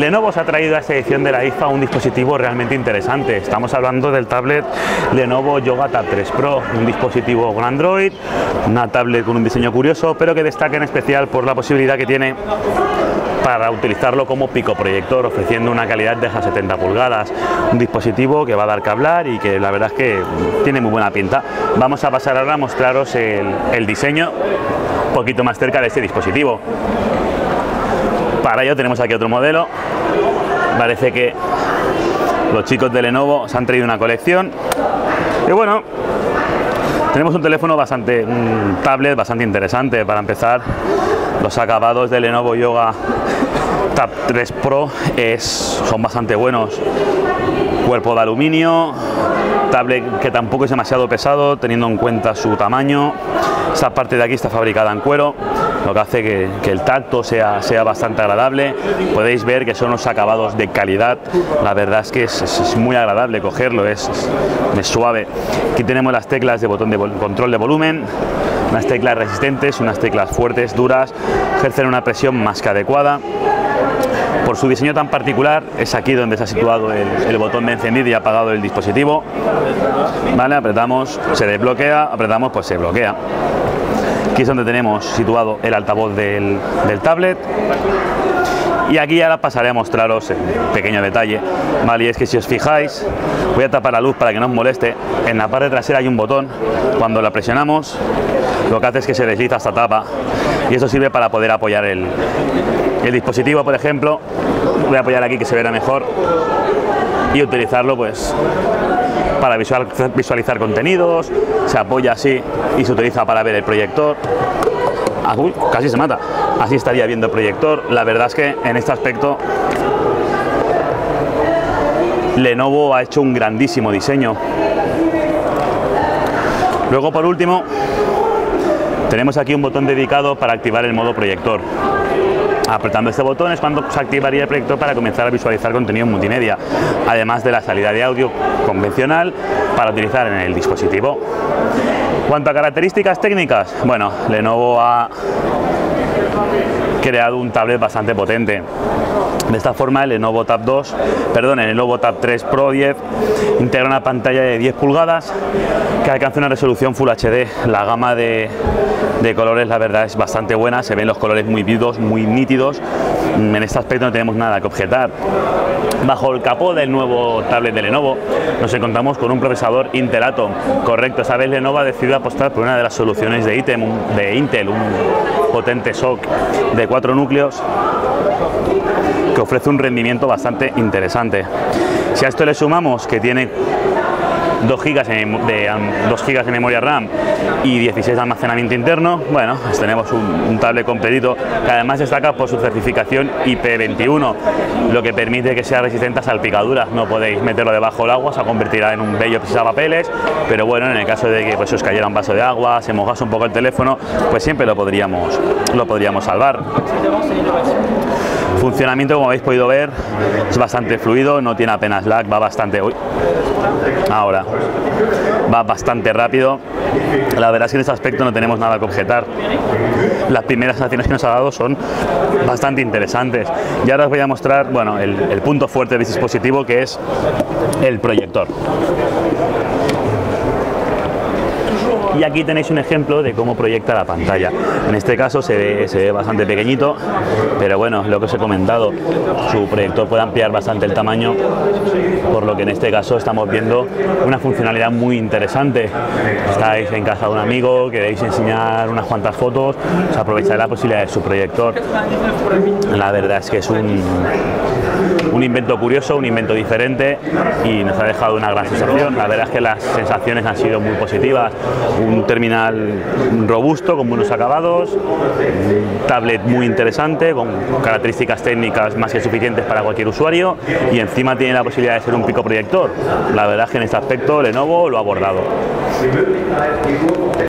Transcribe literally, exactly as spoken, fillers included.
Lenovo se ha traído a esta edición de la I F A un dispositivo realmente interesante. Estamos hablando del tablet Lenovo Yoga Tab tres Pro, un dispositivo con Android, una tablet con un diseño curioso, pero que destaca en especial por la posibilidad que tiene para utilizarlo como picoproyector, ofreciendo una calidad de hasta setenta pulgadas, un dispositivo que va a dar que hablar y que la verdad es que tiene muy buena pinta. Vamos a pasar ahora a mostraros el, el diseño un poquito más cerca de este dispositivo. Para ello tenemos aquí otro modelo. Parece que los chicos de Lenovo se han traído una colección y bueno, tenemos un teléfono bastante, un tablet bastante interesante. Para empezar, los acabados de Lenovo Yoga Tab tres Pro es, son bastante buenos. Cuerpo de aluminio, tablet que tampoco es demasiado pesado teniendo en cuenta su tamaño. Esta parte de aquí está fabricada en cuero, lo que hace que, que el tacto sea, sea bastante agradable. Podéis ver que son unos acabados de calidad, la verdad es que es, es, es muy agradable cogerlo, es, es, es suave. Aquí tenemos las teclas de botón de control de volumen, unas teclas resistentes, unas teclas fuertes, duras, ejercen una presión más que adecuada. Por su diseño tan particular, es aquí donde se ha situado el, el botón de encendido y apagado del dispositivo. Vale, apretamos, se desbloquea, apretamos, pues se bloquea. Aquí es donde tenemos situado el altavoz del, del tablet. Y aquí ahora pasaré a mostraros un pequeño detalle, vale, y es que si os fijáis, voy a tapar la luz para que no os moleste. En la parte trasera hay un botón, cuando la presionamos, lo que hace es que se desliza esta tapa y eso sirve para poder apoyar el, el dispositivo, por ejemplo. Voy a apoyar aquí que se verá mejor y utilizarlo pues para visual, visualizar contenidos. Se apoya así y se utiliza para ver el proyector. Ah, uy, casi se mata. Así estaría viendo el proyector. La verdad es que en este aspecto Lenovo ha hecho un grandísimo diseño. Luego, por último, tenemos aquí un botón dedicado para activar el modo proyector. Apretando este botón es cuando se activaría el proyector para comenzar a visualizar contenido multimedia, además de la salida de audio convencional para utilizar en el dispositivo. Cuanto a características técnicas, bueno, Lenovo ha creado un tablet bastante potente. De esta forma, el Lenovo Tab dos, perdón, el Lenovo Tab tres Pro diez integra una pantalla de diez pulgadas que alcanza una resolución Full H D. La gama de, de colores, la verdad, es bastante buena. Se ven los colores muy vivos, muy nítidos. En este aspecto no tenemos nada que objetar. Bajo el capó del nuevo tablet de Lenovo nos encontramos con un procesador Intel Atom. Correcto, esta vez Lenovo ha decidido apostar por una de las soluciones de, Item, de Intel, un potente S O C de cuatro núcleos que ofrece un rendimiento bastante interesante. Si a esto le sumamos que tiene dos gigas de memoria RAM y dieciséis de almacenamiento interno, bueno, pues tenemos un, un tablet completito que además destaca por su certificación I P veintiuno, lo que permite que sea resistente a salpicaduras. No podéis meterlo debajo del agua, se convertirá en un bello papeles, pero bueno, en el caso de que pues, os cayera un vaso de agua, se mojase un poco el teléfono, pues siempre lo podríamos, lo podríamos salvar. Funcionamiento, como habéis podido ver, es bastante fluido, no tiene apenas lag, va bastante... Uy, ahora, va bastante rápido. La verdad es que en este aspecto no tenemos nada que objetar. Las primeras sensaciones que nos ha dado son bastante interesantes. Y ahora os voy a mostrar, bueno, el, el punto fuerte del dispositivo, que es el proyector. Y aquí tenéis un ejemplo de cómo proyecta la pantalla. En este caso se ve, se ve bastante pequeñito, pero bueno, lo que os he comentado, su proyector puede ampliar bastante el tamaño, por lo que en este caso estamos viendo una funcionalidad muy interesante. Estáis en casa de un amigo, queréis enseñar unas cuantas fotos, os aprovecháis la posibilidad de su proyector. La verdad es que es un, un invento curioso, un invento diferente y nos ha dejado una gran sensación. La verdad es que las sensaciones han sido muy positivas. Un terminal robusto con buenos acabados, un tablet muy interesante con características técnicas más que suficientes para cualquier usuario y encima tiene la posibilidad de ser un pico proyector. La verdad es que en este aspecto Lenovo lo ha abordado.